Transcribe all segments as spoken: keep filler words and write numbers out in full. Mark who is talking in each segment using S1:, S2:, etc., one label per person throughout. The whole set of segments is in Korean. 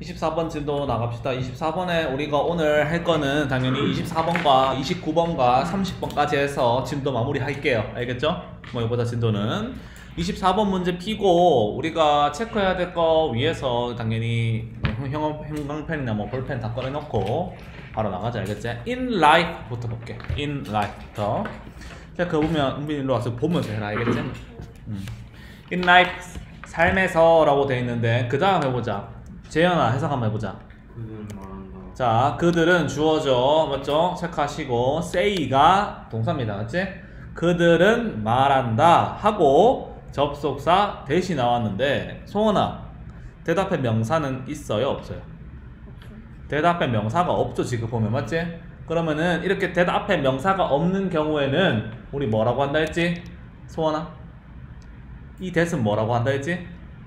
S1: 이십사 번 진도 나갑시다. 이십사 번에 우리가 오늘 할 거는 당연히 이십사 번과 이십구 번과 삼십 번까지 해서 진도 마무리 할게요. 알겠죠? 뭐 이거보다 진도는 이십사 번 문제 피고 우리가 체크해야 될 거 위에서 당연히 형, 형광펜이나 뭐 볼펜 다 꺼내놓고 바로 나가자. 알겠지? In life부터 볼게. In life부터. 자, 그거 보면 은빈이 일로 와서 보면서 해라. 알겠지? 음. In life, 삶에서 라고 돼 있는데 그 다음 해보자. 재현아 해석 한번 해보자.
S2: 그들은 말한다.
S1: 자, 그들은 주어져. 맞죠? 체크하시고 say가 동사입니다. 맞지? 그들은 말한다 하고 접속사 대시 나왔는데 송원아 대답해 명사는 있어요? 없어요? 대답해 명사가 없죠. 지금 보면 맞지? 그러면은 이렇게 대답해 명사가 없는 경우에는 우리 뭐라고 한다 했지? 소원아 이 that은 뭐라고 한다 했지?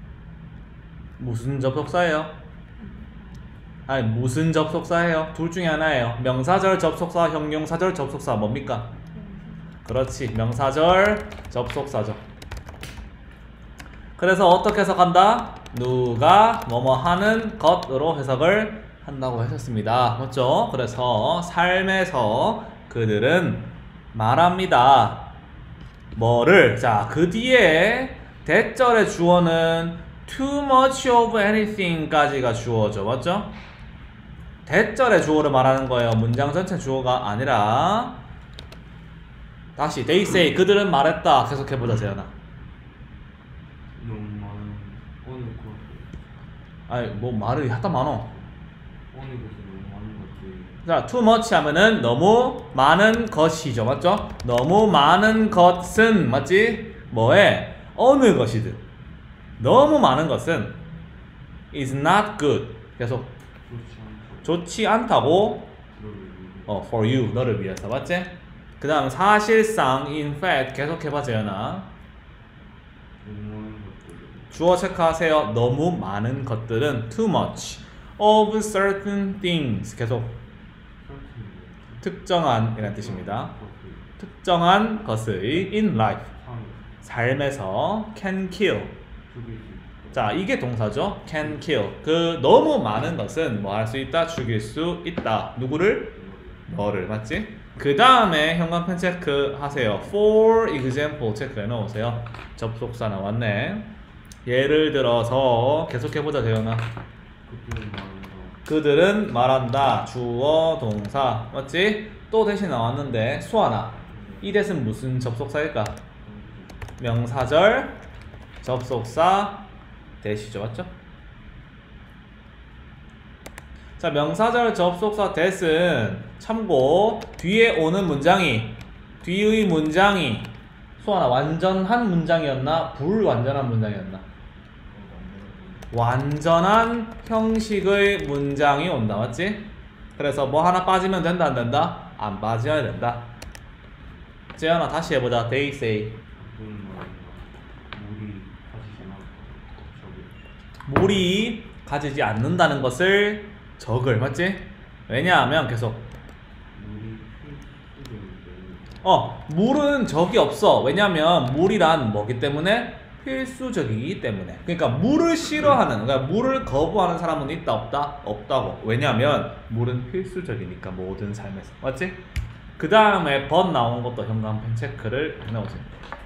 S1: 무슨 접속사예요? 아니 무슨 접속사예요? 둘 중에 하나예요. 명사절 접속사, 형용사절 접속사 뭡니까? 그렇지, 명사절 접속사죠. 그래서 어떻게 해석한다? 누가 뭐뭐 하는 것으로 해석을 한다고 하셨습니다. 맞죠? 그래서 삶에서 그들은 말합니다. 뭐를? 자, 그 뒤에 대절의 주어는 too much of anything 까지가 주어죠. 맞죠? 대절의 주어를 말하는 거예요. 문장 전체 주어가 아니라. 다시 they say 그들은 말했다. 계속해보자 재현아.
S2: 너무 많은 어느 것
S1: 아니 뭐 말을 하다 많어.
S2: 어느 것이 너무 많은 것들이
S1: 자, too much 하면은 너무 많은 것이죠. 맞죠? 너무 많은 것은 맞지? 뭐에? 어느 것이든 너무 많은 것은 is not good. 계속
S2: 좋지 않다.
S1: 좋지 않다고.
S2: 너를 위해
S1: 어, for you 너를 위해서. 맞지? 그 다음 사실상 in fact 계속해봐 재현아.
S2: 너무 많은 것들이
S1: 주어 체크하세요. 너무 많은 것들은 too much of certain things. 계속
S2: 설득이
S1: 특정한 이라는 뜻입니다. 특정한 것의 in life 삶에서 can kill.
S2: 죽일 수 있다.
S1: 자, 이게 동사죠. can kill. 그 너무 많은 것은 뭐 할 수 있다? 죽일 수 있다. 누구를? 너를. 맞지? 그 다음에 형광펜 체크 하세요. For example 체크해 놓으세요. 접속사 나왔네. 예를 들어서 계속해보자 재현아.
S2: 그들은 말한다.
S1: 그들은 말한다. 주어 동사. 맞지? 또 대신 나왔는데 수아나 이 대신 무슨 접속사일까? 명사절 접속사 대시죠. 맞죠? 자, 명사절 접속사 that은 참고 뒤에 오는 문장이 뒤의 문장이 수아나 완전한 문장이었나? 불완전한 문장이었나? 완전한 형식의 문장이 온다. 맞지? 그래서 뭐 하나 빠지면 된다 안 된다? 안 빠져야 된다. 재현아 다시 해보자. They say
S2: 그들은 말한다. 물이 가지지 않았다. 저기
S1: 물이 가지지 않는다는 것을 적을. 맞지? 왜냐하면 계속
S2: 물이 필수적인데
S1: 어 물은 적이 없어. 왜냐하면 물이란 뭐기 때문에? 필수적이기 때문에. 그러니까 물을 싫어하는, 그러니까 물을 거부하는 사람은 있다 없다? 없다고. 왜냐하면 물은 필수적이니까 모든 삶에서. 맞지? 그 다음에 but 나온 것도 형광펜 체크를 해놓으세요.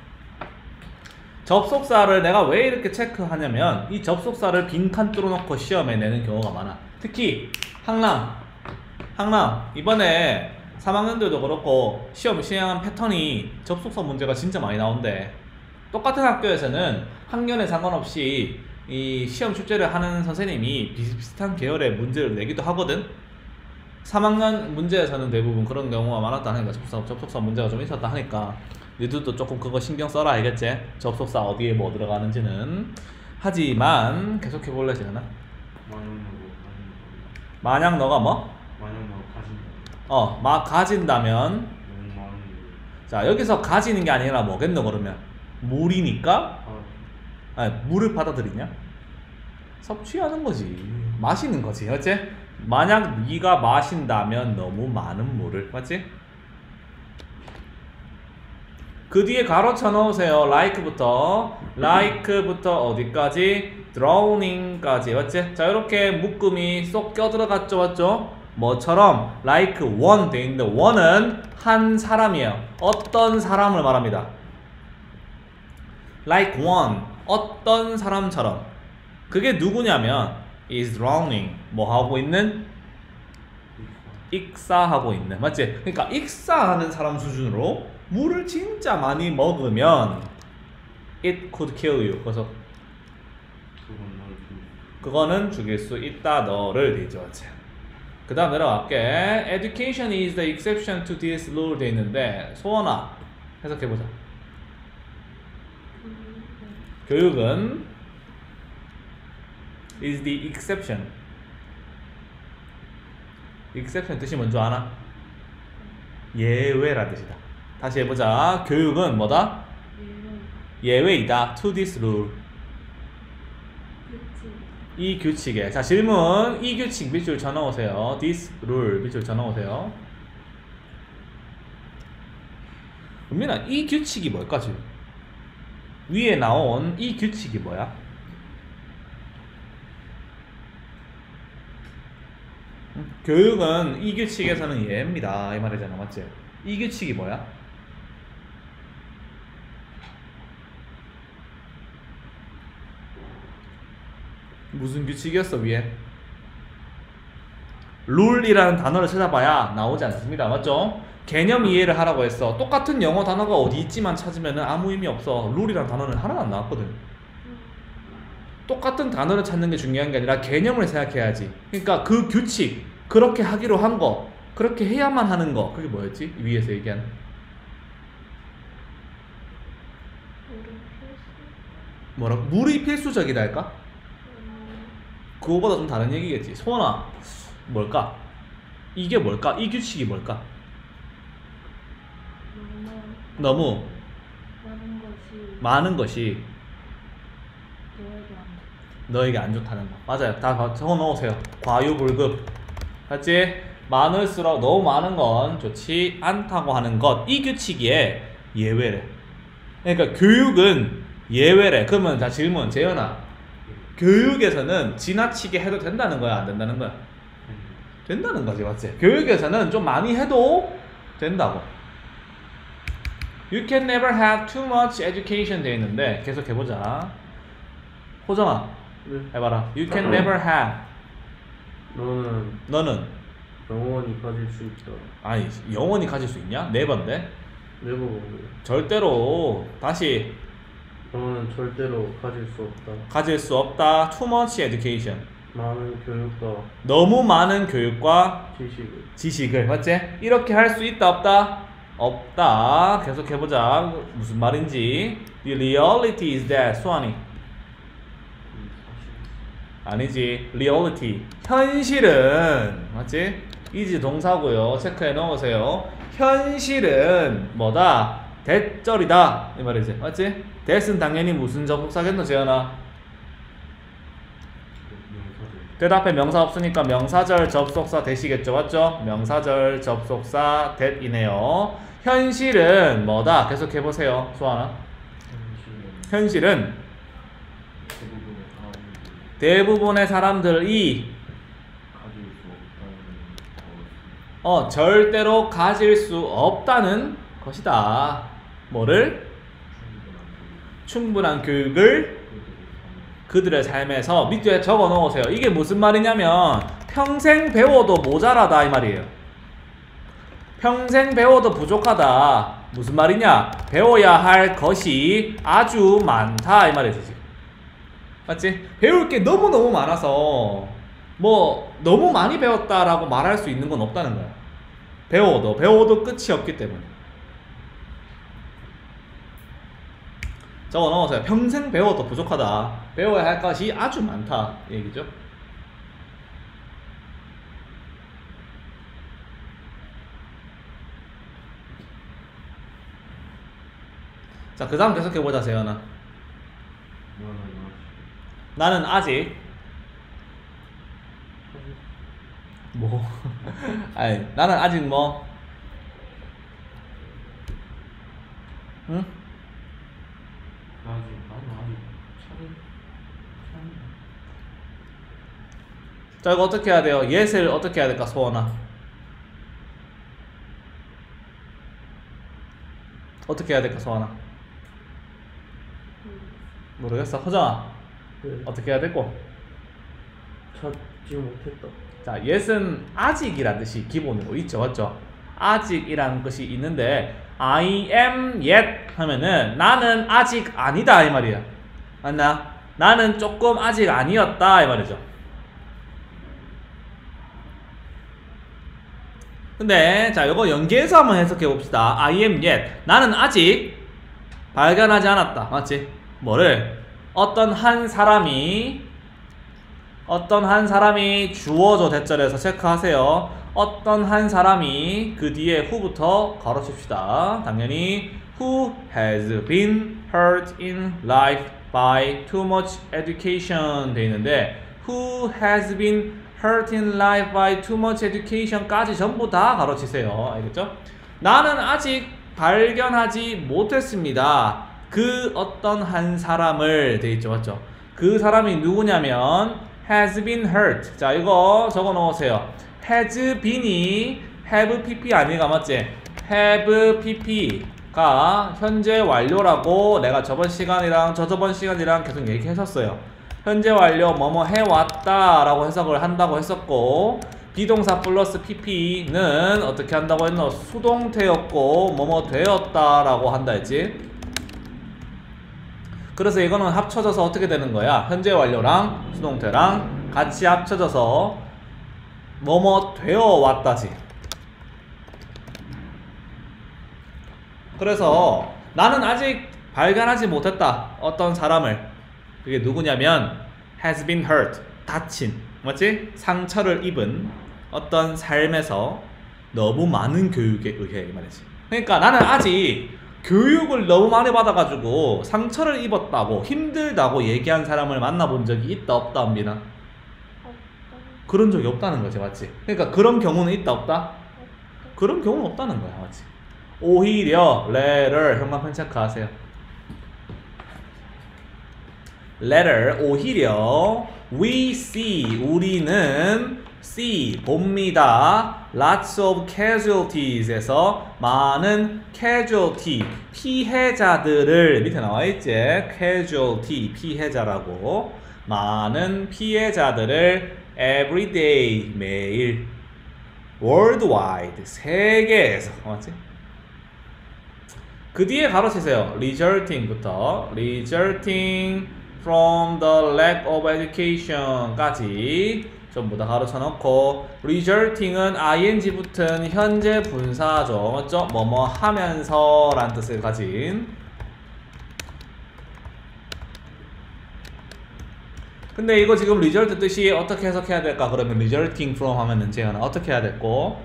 S1: 접속사를 내가 왜 이렇게 체크하냐면 이 접속사를 빈칸 뚫어놓고 시험에 내는 경우가 많아. 특히 항랑 항랑 이번에 삼 학년들도 그렇고 시험 시행한 패턴이 접속사 문제가 진짜 많이 나온대. 똑같은 학교에서는 학년에 상관없이 이 시험 출제를 하는 선생님이 비슷비슷한 계열의 문제를 내기도 하거든. 삼 학년 문제에서는 대부분 그런 경우가 많았다 하니까 접속사, 접속사 문제가 좀 있었다 하니까 니들도 조금 그거 신경 써라. 알겠지? 접속사 어디에 뭐 들어가는지는. 하지만 계속해볼래 지나?
S2: 만약 너가 가진다.
S1: 만약 너가 뭐?
S2: 만약 너가 가진다.
S1: 어, 막 가진다면.
S2: 너무 많은 물.
S1: 자, 여기서 가지는 게 아니라 뭐겠노 그러면? 물이니까?
S2: 아,
S1: 아니, 물을 받아들이냐? 섭취하는 거지. 마시는 거지. 맞지? 만약 네가 마신다면 너무 많은 물을. 맞지? 그 뒤에 가로 쳐 넣으세요. like부터 like부터 어디까지? drowning까지 맞지? 자 이렇게 묶음이 쏙 껴들어갔죠 맞죠? 뭐처럼 like one 돼 있는데 one은 한 사람이에요. 어떤 사람을 말합니다. like one 어떤 사람처럼 그게 누구냐면 is drowning 뭐 하고 있는? 익사하고 있는 맞지? 그러니까 익사하는 사람 수준으로 물을 진짜 많이 먹으면 it could kill you 그래서
S2: 그건 널 줄.
S1: 그거는 죽일 수 있다 너를 되죠. 그 다음 내려갈게. Education is the exception to this rule 돼 있는데 소원아 해석해보자. 교육은 is the exception. exception 뜻이 뭔지 아나? 예외라 뜻이다. 다시 해보자. 교육은 뭐다? 예외이다. to this rule. 이 규칙에. 자 질문. 이 규칙 밑줄 쳐넣으세요. this rule 밑줄 쳐넣으세요. 은민아 이 규칙이 뭘까 지금? 위에 나온 이 규칙이 뭐야? 응? 교육은 이 규칙에서는 예입니다 이 말이잖아 맞지? 이 규칙이 뭐야? 무슨 규칙이었어 위에? 룰이라는 단어를 찾아봐야 나오지 않습니다 맞죠? 개념 이해를 하라고 했어. 똑같은 영어 단어가 어디 있지만 찾으면 아무 의미 없어. 룰이라는 단어는 하나도 안 나왔거든. 똑같은 단어를 찾는 게 중요한 게 아니라 개념을 생각해야지. 그러니까 그 규칙 그렇게 하기로 한 거 그렇게 해야만 하는 거 그게 뭐였지? 위에서 얘기한 뭐라고? 물이 필수적이다 할까? 그거보다 좀 다른 얘기겠지. 소원아 뭘까? 이게 뭘까? 이 규칙이 뭘까? 너무
S3: 많은 것이
S1: 많은 것이
S3: 너에게 안 돼.
S1: 너에게 안 좋다는 거. 맞아요. 다 적어 넣으세요. 과유불급. 맞지? 많을수록 너무 많은 건 좋지 않다고 하는 것. 이 규칙에 예외래. 그러니까 교육은 예외래. 그러면 자 질문 재현아. 교육에서는 지나치게 해도 된다는 거야? 안 된다는 거야? 된다는 거지 맞지? 교육에서는 좀 많이 해도 된다고. You can never have too much education 돼 있는데 계속 해보자. 호정아
S2: 네.
S1: 해봐라. You can never have.
S2: 너는
S1: 너는
S2: 영원히 가질 수 있다.
S1: 아니 영원히 가질 수 있냐? 네 번데
S2: 내보고
S1: 절대로 다시
S2: 너는 절대로 가질 수 없다.
S1: 가질 수 없다. Too much education.
S2: 많은 교육과
S1: 너무 많은 교육과
S2: 지식을
S1: 지식을 맞지? 이렇게 할 수 있다 없다? 없다. 계속 해보자. 무슨 말인지. The reality is that 수환이 아니지. reality 현실은 맞지? 이지 동사고요. 체크해 넣으세요. 현실은 뭐다? 대절이다 이 말이지 맞지? that은 당연히 무슨 접속사겠노 재현아? that 앞에 명사 없으니까 명사절 접속사 that이겠죠 맞죠? 명사절 접속사 that이네요. 현실은 뭐다? 계속 해보세요 수아나. 현실은 대부분의 사람들이
S2: 가질 수 없다는
S1: 어 절대로 가질 수 없다는 것이다. 뭐를? 충분한 교육을 그들의 삶에서 밑에 적어 놓으세요. 이게 무슨 말이냐면 평생 배워도 모자라다 이 말이에요. 평생 배워도 부족하다. 무슨 말이냐? 배워야 할 것이 아주 많다 이 말이지 지금. 맞지? 배울 게 너무너무 많아서 뭐 너무 많이 배웠다라고 말할 수 있는 건 없다는 거야. 배워도 배워도 끝이 없기 때문에. 적어 넣으세요. 평생 배워도 부족하다. 배워야 할 것이 아주 많다 이 얘기죠. 자, 그 다음 계속해보자 재현아. 나는 아직 뭐 아니 나는 아직 뭐 응?
S2: 아직 나는 아직 차를 차는
S1: 자 이거 어떻게 해야 돼요? yes를 어떻게 해야 될까 소원아? 어떻게 해야 될까 소원아? 모르겠어. 허정아
S2: 네.
S1: 어떻게 해야 될고?
S2: 찾지 못했다.
S1: 자 yes는 아직이란 뜻이 기본으로 있죠. 맞죠? 아직이라는 것이 있는데 I am yet 하면은 나는 아직 아니다 이 말이야. 맞나? 나는 조금 아직 아니었다 이 말이죠. 근데 자 이거 연계해서 한번 해석해 봅시다. I am yet 나는 아직 발견하지 않았다. 맞지? 뭐를? 어떤 한 사람이 어떤 한 사람이 주어져 대절에서 체크하세요. 어떤 한 사람이 그 뒤에 who부터 가로칩시다. 당연히 who has been hurt in life by too much education 돼 있는데 who has been hurt in life by too much education까지 전부 다 가로치세요. 알겠죠? 나는 아직 발견하지 못했습니다. 그 어떤 한 사람을 돼 있죠. 맞죠? 그 사람이 누구냐면 has been hurt. 자 이거 적어 놓으세요. has been이 have pp 아니가 맞지? have pp가 현재 완료라고 내가 저번 시간이랑 저저번 시간이랑 계속 얘기했었어요. 현재 완료 뭐뭐 해왔다 라고 해석을 한다고 했었고 비동사 플러스 pp는 어떻게 한다고 했노? 수동태였고 뭐뭐 되었다 라고 한다 했지. 그래서 이거는 합쳐져서 어떻게 되는 거야? 현재 완료랑 수동태랑 같이 합쳐져서 뭐뭐 되어 왔다지. 그래서 나는 아직 발견하지 못했다. 어떤 사람을. 그게 누구냐면 has been hurt. 다친. 맞지? 상처를 입은 어떤 삶에서 너무 많은 교육에 의해 이 말이지. 그러니까 나는 아직 교육을 너무 많이 받아가지고 상처를 입었다고 힘들다고 얘기한 사람을 만나본 적이 있다 없다 엄비나?
S3: 없다.
S1: 그런 적이 없다는 거지. 맞지? 그러니까 그런 경우는 있다 없다?
S3: 없다.
S1: 그런 경우는 없다는 거야. 맞지? 오히려 letter 현관편 체크하세요. letter 오히려 we see 우리는 see 봅니다. lots of casualties에서 많은 casualty 피해자들을 밑에 나와 있지. casualty 피해자라고 많은 피해자들을 every day 매일 worldwide 세계에서 맞지? 그 뒤에 가로치세요. resulting부터 resulting from the lack of education까지 전부 다 가로쳐 놓고 resulting은 ing 붙은 현재 분사죠. 맞죠? 뭐뭐 하면서 라는 뜻을 가진. 근데 이거 지금 result 뜻이 어떻게 해석해야 될까? 그러면 resulting from 하면은 재현아 어떻게 해야 될고?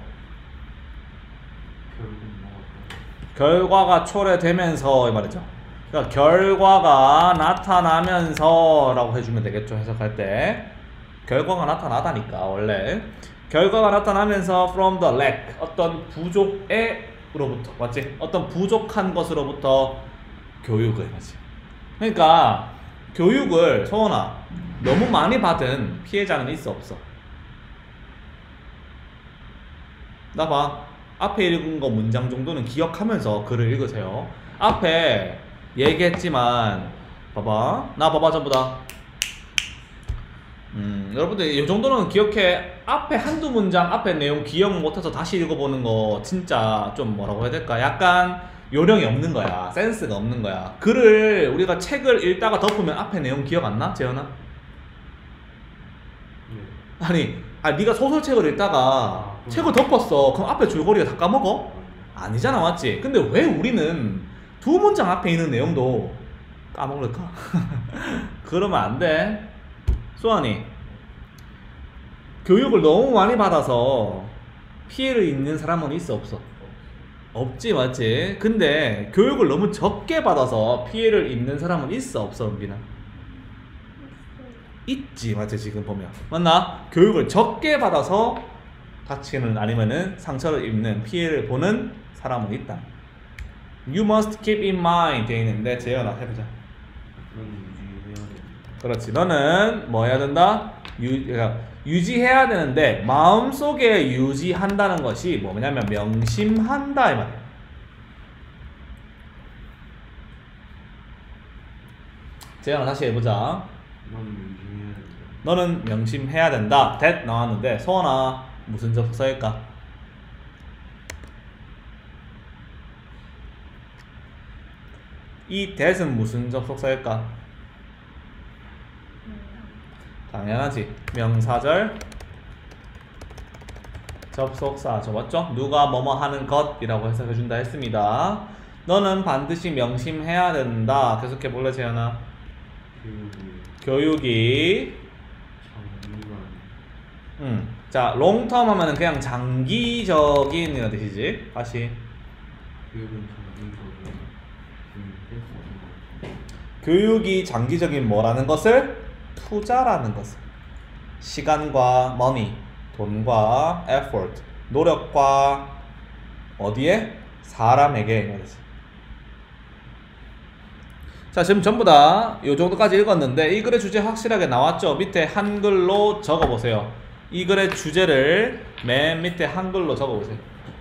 S1: 결과가 초래되면서 이 말이죠. 그러니까 결과가 나타나면서 라고 해주면 되겠죠. 해석할 때 결과가 나타나다니까 원래 결과가 나타나면서 from the lack 어떤 부족에로부터 맞지? 어떤 부족한 것으로부터 교육을 맞지? 그러니까 교육을 소원아 너무 많이 받은 피해자는 있어 없어? 나 봐. 앞에 읽은 거 문장 정도는 기억하면서 글을 읽으세요. 앞에 얘기했지만 봐봐. 나 봐봐 전부 다. 음, 여러분들 이 정도는 기억해. 앞에 한두 문장 앞에 내용 기억 못해서 다시 읽어보는 거 진짜 좀 뭐라고 해야 될까? 약간 요령이 없는 거야. 센스가 없는 거야. 글을 우리가 책을 읽다가 덮으면 앞에 내용 기억 안 나? 재현아?
S2: 네.
S1: 아니, 아 네가 소설책을 읽다가
S2: 아,
S1: 책을 덮었어. 그럼 앞에 줄거리가 다 까먹어? 아니잖아, 맞지? 근데 왜 우리는 두 문장 앞에 있는 내용도 까먹을까? 그러면 안 돼. 수환이 교육을 너무 많이 받아서 피해를 입는 사람은 있어 없어? 없지, 맞지? 근데 교육을 너무 적게 받아서 피해를 입는 사람은 있어 없어, 은빈아? 있지, 맞지? 지금 보면 맞나? 교육을 적게 받아서 다치는 아니면은 상처를 입는 피해를 보는 사람은 있다. You must keep in mind 돼 있는데 재현아 해보자.
S2: 그런 유지해야 돼.
S1: 그렇지. 너는 뭐 해야 된다? 유, 그러니까 유지해야 되는데 마음속에 유지한다는 것이 뭐냐면 명심한다 이 말이에요. 재현아 다시 해보자.
S2: 넌 명심해야 된다.
S1: 너는 명심해야 된다. that 나왔는데 소원아 무슨 접속사일까? 이 that은 무슨 접속사일까? 당연하지. 명사절 접속사죠. 맞죠? 누가 뭐뭐 하는 것이라고 해석해준다 했습니다. 너는 반드시 명심해야 된다. 계속해 볼래 재현아?
S2: 교육이
S1: 교육이
S2: 장기간
S1: 음. 자, 롱텀 하면은 그냥 장기적인 이런 뜻이지. 다시.
S2: 교육은 장기적인 음, 패스.
S1: 교육이 장기적인 뭐라는 것을? 투자라는 것을. 시간과 money, 돈과 effort, 노력과 어디에? 사람에게 말이지. 자, 지금 전부 다 이 정도까지 읽었는데 이 글의 주제 확실하게 나왔죠? 밑에 한글로 적어보세요. 이 글의 주제를 맨 밑에 한글로 적어보세요.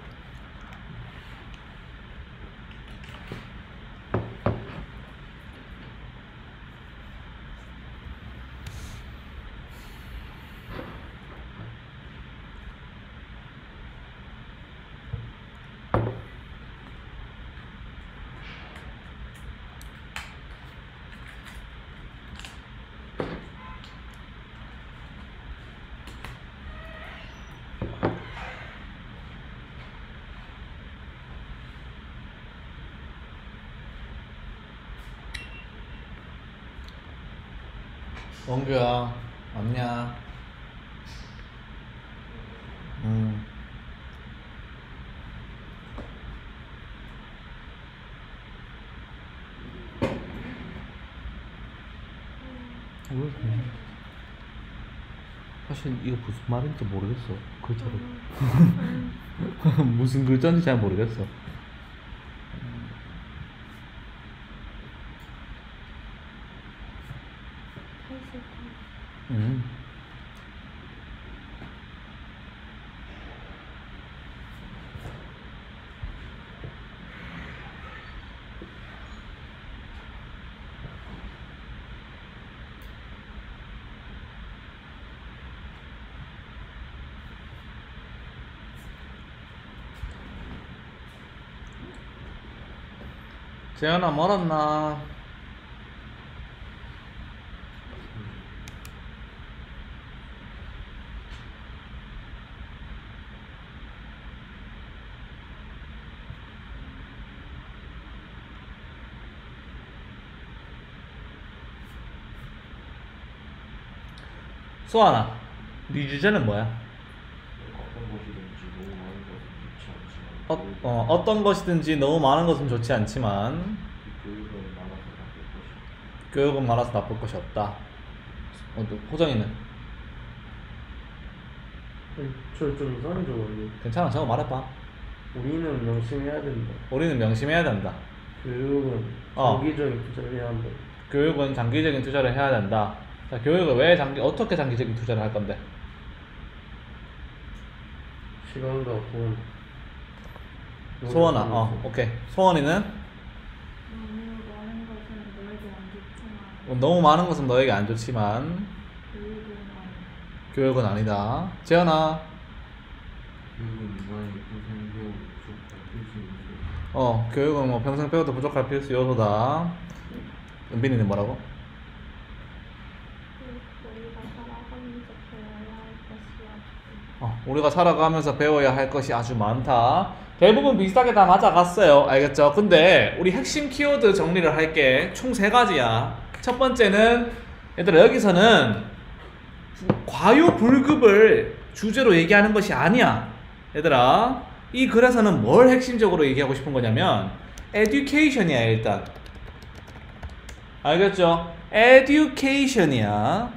S1: 원규야, 맞냐? 음. 왜 그래? 사실 이거 무슨 말인지 모르겠어. 글자로. 무슨 글자인지 잘 모르겠어. 음. 재현아 멀었나? 수아나, 네 주제는 뭐야?
S2: 어떤 것이든지 너무 많은 것은 좋지 않지만
S1: 어, 어, 어떤 것이든지 너무 많은 것은 좋지 않지만
S2: 교육은 많아서 나쁠 것이다.
S1: 교육은 많아서 나쁠 것이 없다. 어, 또 호정이는?
S2: 저좀 이상한 줄 알고.
S1: 괜찮아, 저거 말해봐.
S2: 우리는 명심해야 된다.
S1: 우리는 명심해야 된다.
S2: 교육은
S1: 어.
S2: 장기적인 투자를 해야 한다.
S1: 교육은 장기적인 투자를 해야 된다. 자, 교육을 왜 장기, 어떻게 장기적인 투자를 할 건데?
S2: 시간과 돈.
S1: 소원아, 어, 오케이. 소원이는?
S3: 너무 많은 것은 너에게 안 좋지만
S1: 어, 너무 많은 것은 너에게 안 좋지만
S3: 교육은 아니다.
S1: 교육은 아니다. 재현아,
S2: 교육은 나의 평생 배운 부족한 필수 요소.
S1: 어, 교육은 뭐 평생 배워도 부족할 필수 요소다. 은빈이는 뭐라고?
S3: 우리가 살아가면서 배워야 할 것이 아주
S1: 어, 우리가 살아가면서 배워야 할 것이 아주 많다. 대부분 비슷하게 다 맞아갔어요. 알겠죠? 근데 우리 핵심 키워드 정리를 할게. 총 세 가지야. 첫 번째는 얘들아 여기서는 과유불급을 주제로 얘기하는 것이 아니야. 얘들아 이 글에서는 뭘 핵심적으로 얘기하고 싶은 거냐면 education이야 일단. 알겠죠? education이야.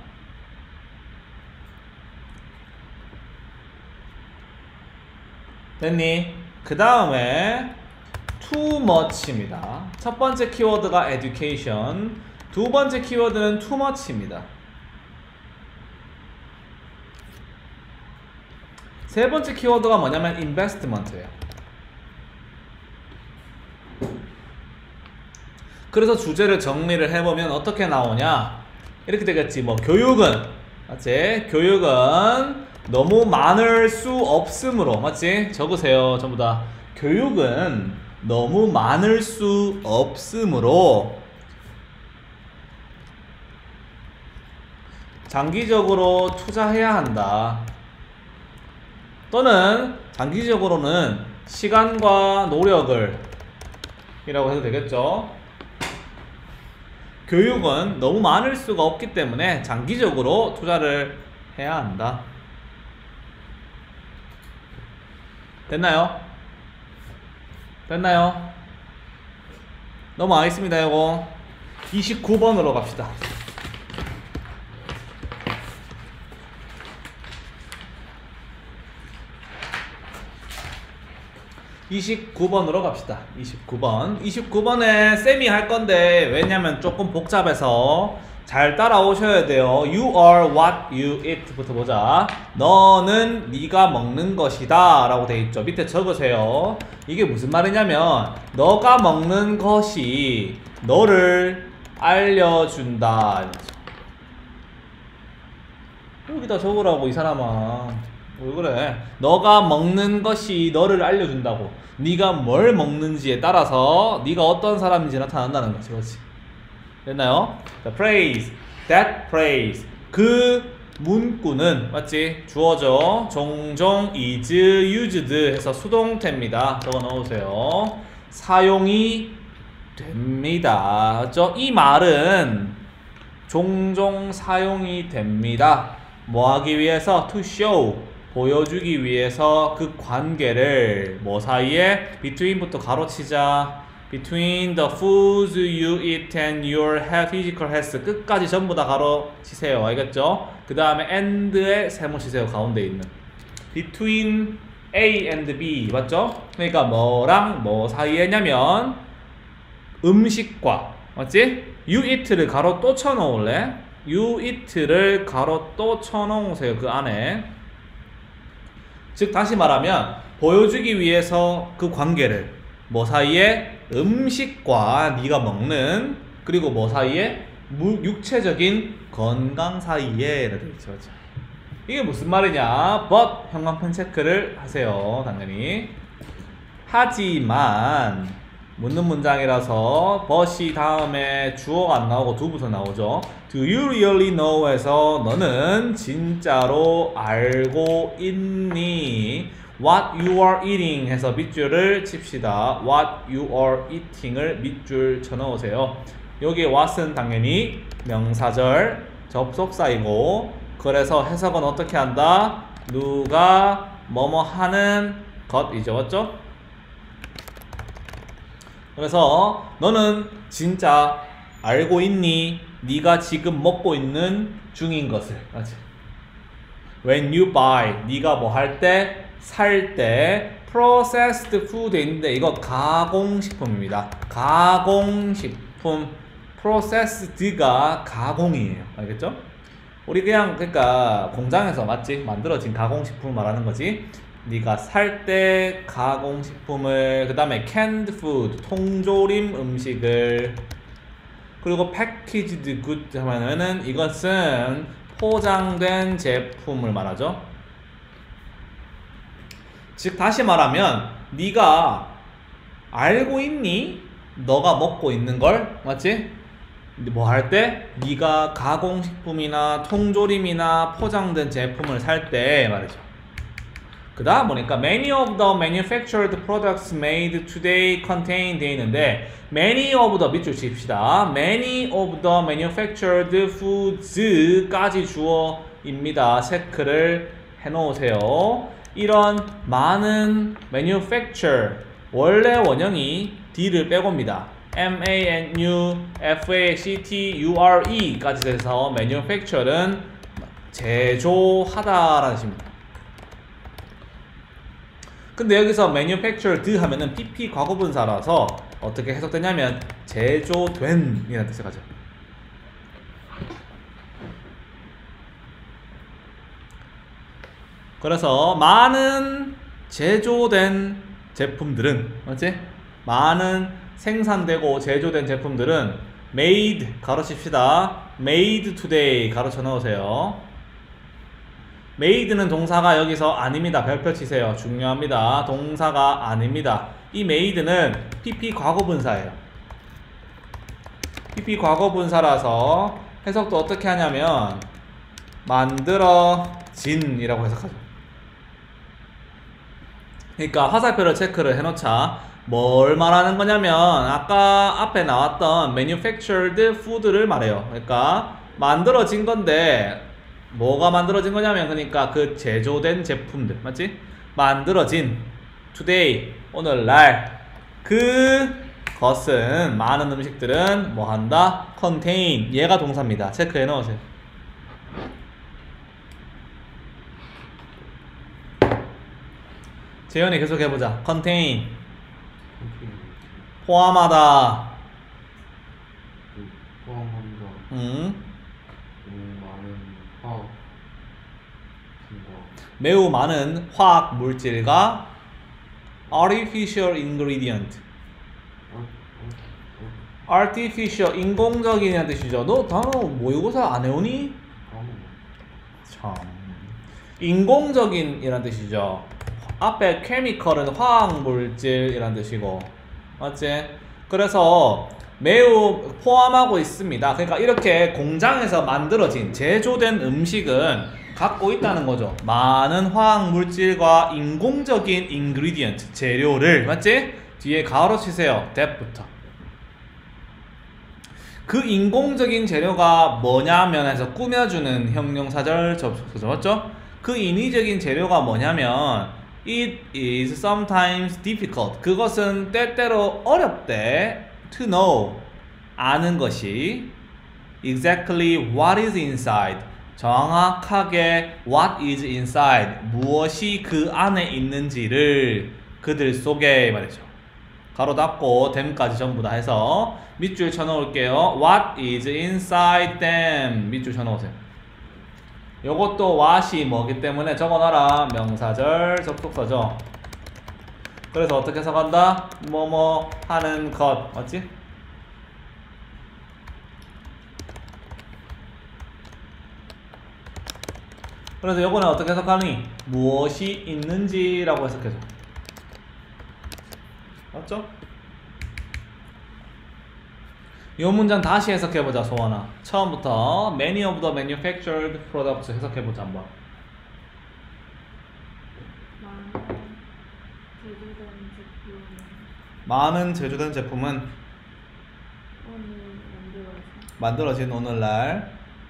S1: 됐니? 그 다음에 too much입니다. 첫 번째 키워드가 education, 두 번째 키워드는 too much입니다. 세 번째 키워드가 뭐냐면 investment예요. 그래서 주제를 정리를 해보면 어떻게 나오냐 이렇게 되겠지. 뭐 교육은 맞지? 교육은 너무 많을 수 없으므로 맞지? 적으세요 전부 다. 교육은 너무 많을 수 없으므로 장기적으로 투자해야 한다. 또는 장기적으로는 시간과 노력을 이라고 해도 되겠죠. 교육은 너무 많을 수가 없기 때문에 장기적으로 투자를 해야 한다. 됐나요? 됐나요? 넘어가겠습니다. 이거 이십구 번으로 갑시다. 이십구 번으로 갑시다. 이십구 번. 이십구 번에 쌤이 할 건데 왜냐면 조금 복잡해서 잘 따라오셔야 돼요. You are what you eat 부터 보자. 너는 네가 먹는 것이다 라고 돼 있죠. 밑에 적으세요. 이게 무슨 말이냐면 너가 먹는 것이 너를 알려준다. 여기다 적으라고 이 사람아. 왜 그래? 너가 먹는 것이 너를 알려준다고. 네가 뭘 먹는지에 따라서 네가 어떤 사람인지 나타난다는 거지. 그렇지? 됐나요? The phrase, that phrase. 그 문구는 맞지? 주어져. 종종 is used 해서 수동태입니다. 적어 넣으세요. 사용이 됩니다. 맞죠? 이 말은 종종 사용이 됩니다. 뭐 하기 위해서? To show. 보여주기 위해서 그 관계를 뭐 사이에? between부터 가로치자. between the foods you eat and your health, physical health. 끝까지 전부 다 가로치세요. 알겠죠? 그 다음에 and에 세모 치세요. 가운데 있는. between A and B. 맞죠? 그러니까 뭐랑 뭐 사이에냐면 음식과 맞지? you eat를 가로 또 쳐놓을래? you eat를 가로 또 쳐놓으세요. 그 안에. 즉 다시 말하면 보여주기 위해서 그 관계를 뭐 사이에? 음식과 네가 먹는 그리고 뭐 사이에? 육체적인 건강 사이에 이렇게 있죠. 이게 무슨 말이냐? but 형광펜 체크를 하세요. 당연히. 하지만 묻는 문장이라서 but이 다음에 주어가 안 나오고 do부터 나오죠. Do you really know 에서 너는 진짜로 알고 있니? What you are eating 해서 밑줄을 칩시다. What you are eating을 밑줄 쳐넣으세요. 여기에 what은 당연히 명사절 접속사이고 그래서 해석은 어떻게 한다? 누가 뭐뭐 하는 것이죠. 맞죠? 그래서 너는 진짜 알고 있니? 네가 지금 먹고 있는 중인 것을. 맞지? When you buy, 네가 뭐 할 때? 살 때 processed food 있는데 이거 가공식품입니다. 가공식품. processed가 가공이에요. 알겠죠? 우리 그냥 그러니까 공장에서 맞지? 만들어진 가공식품을 말하는 거지. 네가 살 때 가공식품을, 그 다음에 canned food, 통조림 음식을, 그리고 packaged good 하면은 이것은 포장된 제품을 말하죠. 즉 다시 말하면 네가 알고 있니? 너가 먹고 있는 걸, 맞지? 뭐 할 때? 네가 가공식품이나 통조림이나 포장된 제품을 살 때 말이죠. 그 다음 보니까 many of the manufactured products made today contain 돼 있는데 many of the 밑줄 칩시다. many of the manufactured foods까지 주어입니다. 체크를 해놓으세요. 이런 많은 manufacture 원래 원형이 D를 빼고입니다. M-A-N-U-F-A-C-T-U-R-E까지 돼서 manufacture는 제조하다라는 뜻입니다. 근데 여기서 manufactured 하면은 pp 과거분사라서 어떻게 해석되냐면 제조된 이라는 뜻을 가져. 그래서 많은 제조된 제품들은 맞지? 많은 생산되고 제조된 제품들은 made 가로칩시다. made today 가로쳐 넣으세요. made는 동사가 여기서 아닙니다. 별표 치세요. 중요합니다. 동사가 아닙니다. 이 made는 pp 과거분사예요. pp 과거분사라서 해석도 어떻게 하냐면 만들어진 이라고 해석하죠. 그러니까 화살표를 체크를 해놓자. 뭘 말하는 거냐면 아까 앞에 나왔던 manufactured food를 말해요. 그러니까 만들어진 건데 뭐가 만들어진 거냐면 그러니까 그 제조된 제품들 맞지? 만들어진 today 오늘날 그 것은 많은 음식들은 뭐 한다? contain 얘가 동사입니다. 체크해 넣으세요. 재현이 계속 해보자. contain 포함하다.
S2: 포함한다.
S1: 음.
S2: 너무 많은 화학 증거.
S1: 매우 많은 화학 물질과 artificial ingredient.
S2: 어? 어? 어?
S1: artificial 인공적인이라는 뜻이죠. 너 단어 모의고사 안 해오니?
S2: 까먹어.
S1: 참. 인공적인이라는 뜻이죠. 앞에 chemical은 화학 물질이라는 뜻이고, 맞지? 그래서 매우 포함하고 있습니다. 그러니까 이렇게 공장에서 만들어진 제조된 음식은 갖고 있다는 거죠. 많은 화학 물질과 인공적인 ingredient 재료를 맞지? 뒤에 가로 치세요. that부터. 그 인공적인 재료가 뭐냐면 해서 꾸며주는 형용사절 접속사죠. 맞죠? 그 인위적인 재료가 뭐냐면 it is sometimes difficult. 그것은 때때로 어렵대. to know. 아는 것이 exactly what is inside. 정확하게 what is inside. 무엇이 그 안에 있는지를 그들 속에 말이죠. 가로 닫고 them까지 전부 다 해서 밑줄 쳐놓을게요. What is inside them. 밑줄 쳐놓으세요. 요것도 what이 뭐기 때문에 적어놔라. 명사절 접속사죠. 그래서 어떻게 해석한다? 뭐뭐 하는 것. 맞지? 그래서 요거는 어떻게 해석하니? 무엇이 있는지라고 해석해줘. 맞죠? 요 문장 다시 해석해보자. 소원아. 처음부터 many of the manufactured products 해석해보자 한번.
S3: 많은 제조된 제품은
S1: 많은 제조된 제품은
S3: 오늘 만들어서
S1: 만들어진 오늘날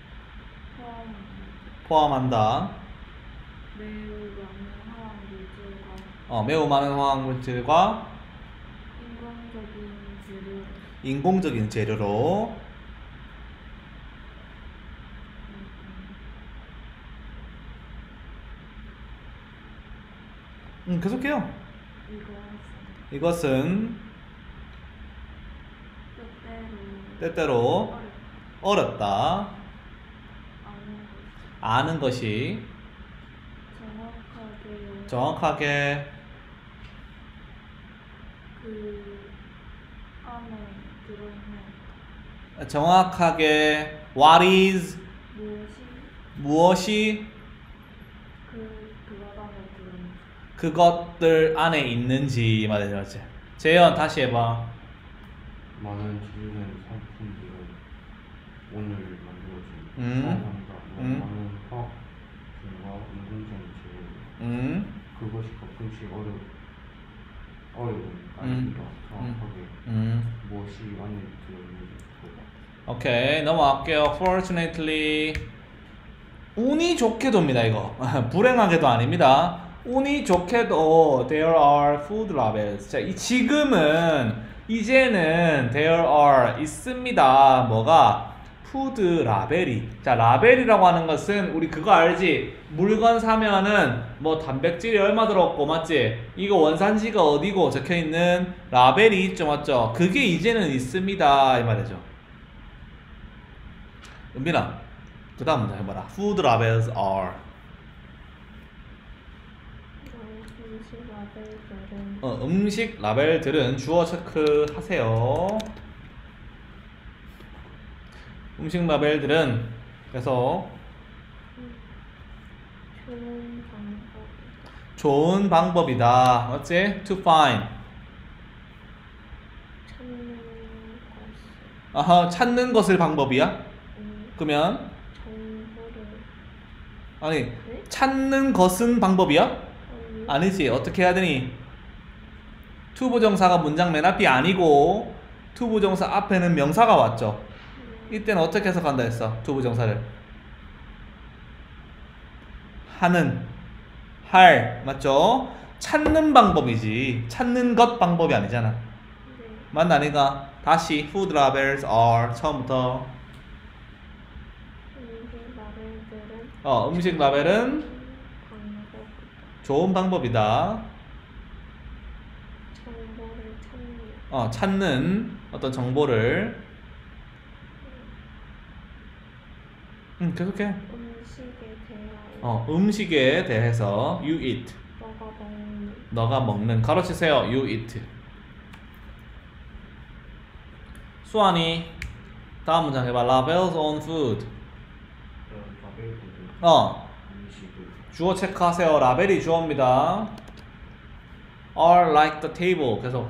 S3: 포함합니다.
S1: 포함한다.
S3: 매우 많은 화학 물질과
S1: 어, 매우 많은 화학 물질과
S3: 인공적인 재료,
S1: 인공적인 재료로 음, 계속해요.
S3: 이것은
S1: 이것은
S3: 때때로
S1: 때때로
S3: 어렵
S1: 어렵다.
S3: 아는 것이
S1: 아는 것이
S3: 정확하게
S1: 정확하게
S3: 그 안에 들어있는
S1: 정확하게 what is
S3: 무엇이
S1: 무엇이
S3: 그 그것 안에 들어있는
S1: 그것들 안에 있는지 말이지. 재현 다시 해봐.
S2: 많은 제조된 상품들은 오늘 만들어진
S1: 음.
S2: 포함한다.
S1: 음.
S2: 많은 화학 증거, 인공적인 재료.
S1: 음,
S2: 그것이 가끔씩 어려 어려운
S1: 음.
S2: 아닙니다. 정확하게
S1: 음.
S2: 무엇이 안에 들어있는지 보다.
S1: 오케이 넘어갈게요. Fortunately 운이 좋게도입니다. 이거 불행하게도 아닙니다. 운이 좋게도 there are food labels. 자, 이 지금은 이제는 there are 있습니다. 뭐가 푸드 라벨이. 자, 라벨이라고 하는 것은 우리 그거 알지? 물건 사면은 뭐 단백질이 얼마 들었고 맞지? 이거 원산지가 어디고 적혀있는 라벨이 있죠. 맞죠? 그게 이제는 있습니다 이 말이죠. 은빈아 그 다음 문제 해봐라. Food labels are
S3: 음식 라벨들은
S1: 어, 음식 라벨들은 주어 체크하세요. 음식 라벨들은 그래서
S3: 좋은 방법
S1: 좋은 방법이다. 맞지? To find.
S3: 찾는 것을
S1: 아하, 찾는 것을 방법이야?
S3: 음,
S1: 그러면
S3: 정보를
S1: 아니
S3: 네?
S1: 찾는 것은 방법이야?
S3: 아니
S1: 아니지. 어떻게 해야 되니? to 부정사가 문장 맨 앞이 아니고 to 부정사 앞에는 명사가 왔죠. 이때는 어떻게 해석한다 했어? to 부정사를 하는, 할, 맞죠? 찾는 방법이지 찾는 것 방법이 아니잖아.
S3: 네.
S1: 맞나 아니가? 다시 food labels are 처음부터
S3: 음식 라벨들은
S1: 어, 음식 라벨은
S3: 방법이다.
S1: 좋은 방법이다.
S3: 정보를 찾는
S1: 어, 찾는 어떤 정보를 음, 계속해.
S3: 음식에 대하여
S1: 어, 음식에 대해서 you eat.
S3: 너가 먹는
S1: 너가 먹는 가로치세요. you eat. 수환이 다음 문장 해봐. labels on food.
S2: 라벨들은
S1: 어,
S2: 음식을
S1: 주어 체크하세요. 라벨이 주어입니다. are like the table. 계속.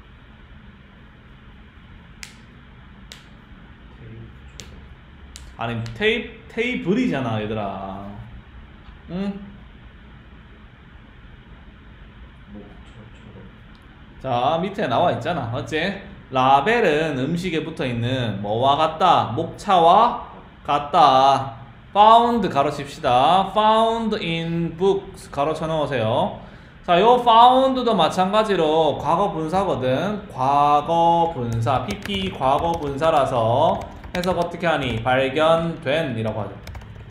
S2: 테이프처럼
S1: 아니 테이 테이블이잖아 얘들아. 응?
S2: 목차처럼
S1: 자 밑에 나와 있잖아. 어째? 라벨은 음식에 붙어 있는 뭐와 같다? 목차와 같다. found 가로칩시다. found in books 가로쳐 넣으세요. 자, 요 found도 마찬가지로 과거 분사거든. 과거 분사, pp 과거 분사라서 해석 어떻게 하니? 발견된 이라고 하죠.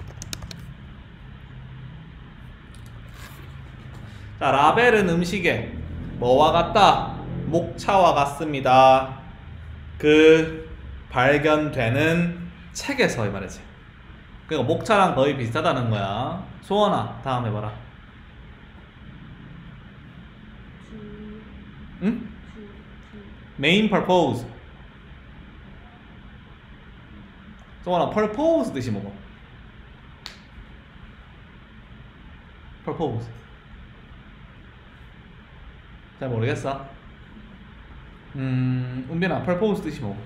S1: 자, 라벨은 음식에 뭐와 같다? 목차와 같습니다. 그 발견되는 책에서 이 말이지. 그러니까 목차랑 거의 비슷하다는 거야. 소원아, 다음 해봐라.
S3: 주,
S1: 응?
S3: 주, 주,
S1: Main purpose. 소원아, purpose 뜻이 뭐고? purpose. 잘 모르겠어. 음, 은빈아, purpose 뜻이 뭐고?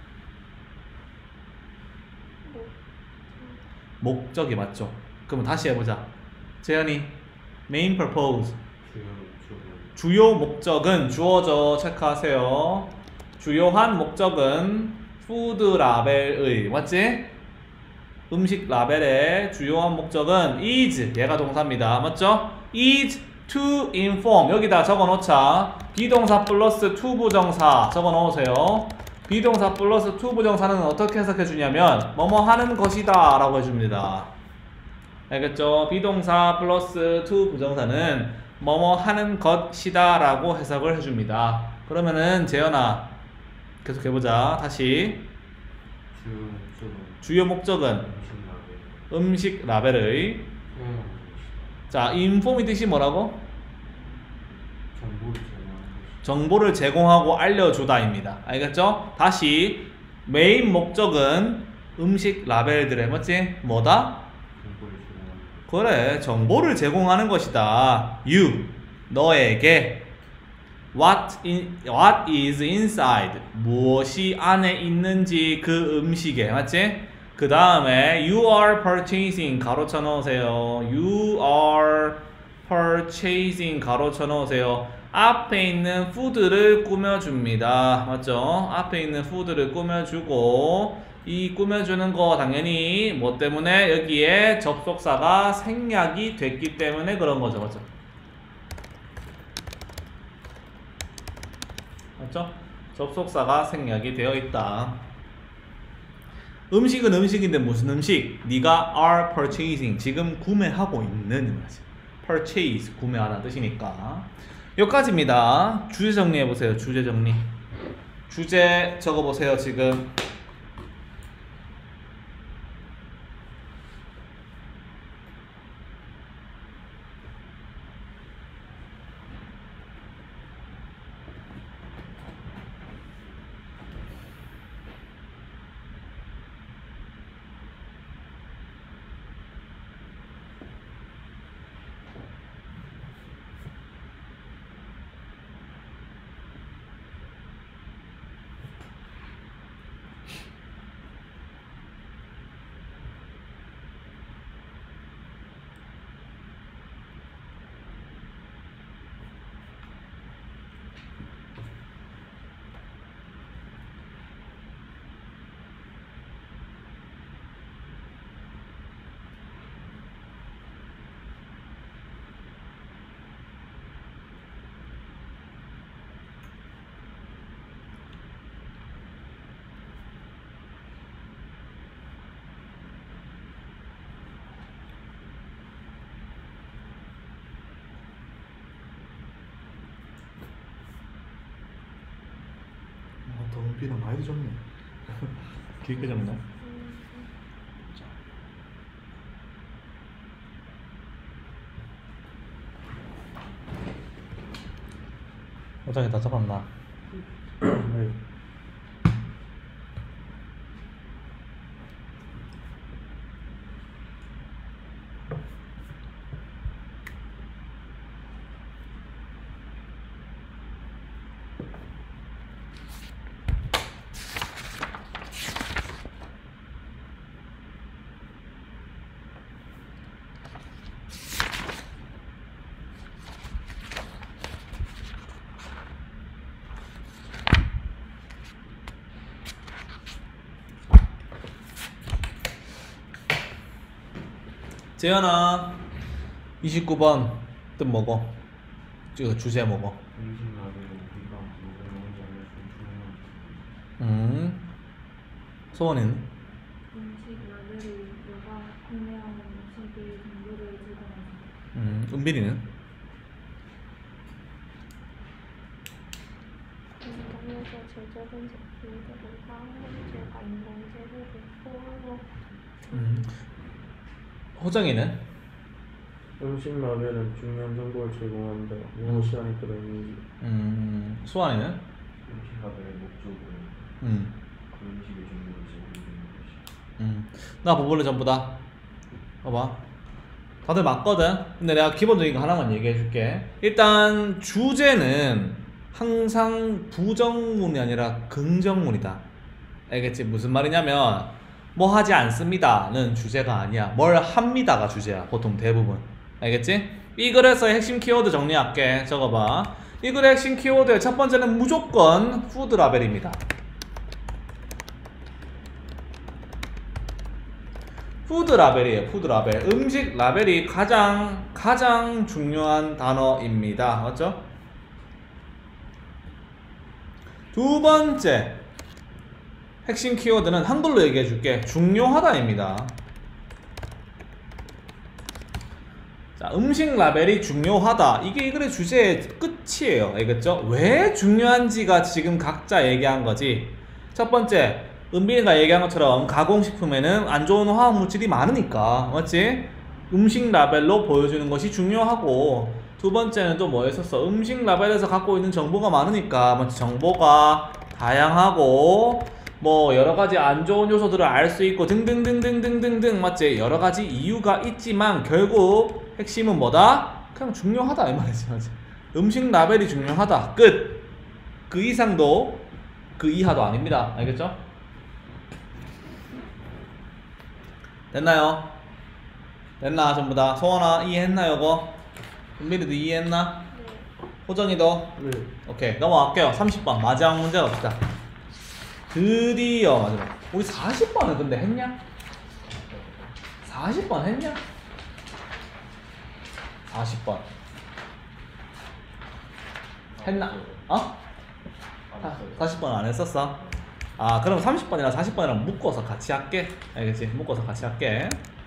S3: 목,
S1: 목적이 맞죠? 그럼 다시 해보자. 재현이, main purpose.
S2: 주요 목적은
S1: 주요 목적은 주어져 체크하세요. 주요한 목적은 푸드 라벨의 맞지? 음식 라벨의 주요한 목적은 is 얘가 동사입니다. 맞죠? is to inform 여기다 적어 놓자. 비동사 플러스 to 부정사 적어 놓으세요. 비동사 플러스 to 부정사는 어떻게 해석해 주냐면 뭐뭐 하는 것이다 라고 해줍니다. 알겠죠? 비동사 플러스 to 부정사는 뭐뭐 하는 것이다 라고 해석을 해줍니다. 그러면은 재현아 계속 해보자. 다시
S2: 주요 목적은
S1: 주요 목적은
S2: 음식 라벨
S1: 음식 라벨의
S2: 소용하는 것이다.
S1: 자 인폼이 뜻이 뭐라고?
S2: 정보를 제공하는 것이다.
S1: 정보를 제공하고 알려주다입니다. 알겠죠? 다시 메인 목적은 음식 라벨들의 맞지? 뭐다?
S2: 정보를 제공하는 것.
S1: 그래 정보를 제공하는 것이다. You 너에게 what, in, what is inside 무엇이 안에 있는지 그 음식에 맞지? 그 다음에 you are purchasing 가로쳐 넣으세요. you are purchasing 가로쳐 넣으세요. 앞에 있는 food를 꾸며줍니다. 맞죠? 앞에 있는 food를 꾸며주고 이 꾸며주는 거 당연히 뭐 때문에 여기에 접속사가 생략이 됐기 때문에 그런 거죠. 맞죠? 맞죠? 접속사가 생략이 되어 있다. 음식은 음식인데 무슨 음식? 네가 are purchasing 지금 구매하고 있는 거지. purchase 구매하다 뜻이니까. 여기까지입니다. 주제 정리해 보세요. 주제 정리. 주제 적어 보세요. 지금
S4: 비나 많이 적네.
S1: 길게 적네. 어장에 다 적었나?
S4: 네.
S1: 재현아 이십구 번 뜻 뭐고? 저 주제 뭐고?
S2: 음식 라벨은 우리가 뭐가 뭔지 알려주는 중요한
S1: 음 소원이는?
S3: 음식 라벨이 너가 구매하는 음식의 정보를 제공합니다.
S1: 음 은빈이는?
S5: 공장에서 제조된 제품들은 화학물질과 인공재료를 포함하고
S1: 음 호정이는?
S4: 음식 라벨은 중요한 정보를 제공한다. 무엇이 안에 들어있는지.
S1: 음 수환이는?
S2: 음식 라벨의 목적은
S1: 음
S2: 그 음식의 종류를 제공하는 것이.
S1: 음. 나 보볼래 전부 다. 봐봐. 다들 맞거든. 근데 내가 기본적인 거 하나만 얘기해 줄게. 일단 주제는 항상 부정문이 아니라 긍정문이다. 알겠지? 무슨 말이냐면 뭐 하지 않습니다는 주제가 아니야. 뭘 합니다가 주제야. 보통 대부분. 알겠지? 이 글에서의 핵심 키워드 정리할게. 적어봐. 이 글의 핵심 키워드의 첫 번째는 무조건 푸드 라벨입니다. 푸드 라벨이에요. 푸드 라벨. 음식 라벨이 가장 가장 중요한 단어입니다. 맞죠? 두 번째 핵심 키워드는 한글로 얘기해 줄게. 중요하다입니다. 자, 음식 라벨이 중요하다. 이게 이 글의 주제의 끝이에요. 알겠죠? 왜 중요한지가 지금 각자 얘기한 거지. 첫 번째, 은빈이가 얘기한 것처럼 가공식품에는 안 좋은 화학물질이 많으니까. 맞지? 음식 라벨로 보여주는 것이 중요하고, 두 번째는 또 뭐였었어? 음식 라벨에서 갖고 있는 정보가 많으니까. 맞지? 정보가 다양하고 뭐 여러가지 안 좋은 요소들을 알 수 있고 등등등등등등등. 맞지? 여러가지 이유가 있지만 결국 핵심은 뭐다? 그냥 중요하다 이 말이지. 맞지? 음식 라벨이 중요하다. 끝. 그 이상도 그 이하도 아닙니다. 알겠죠? 됐나요? 됐나 전부 다? 소원아 이해했나 요거? 은빈이도 이해했나? 호정이도?
S4: 네.
S1: 오케이 넘어갈게요. 삼십 번 마지막 문제 갑시다. 드디어 마지막. 우리 사십 번은 근데 했냐? 사십 번 했냐? 사십 번 했나? 어? 사십 번 안 했었어? 아 그럼 삼십 번이랑 사십 번이랑 묶어서 같이 할게. 알겠지? 묶어서 같이 할게.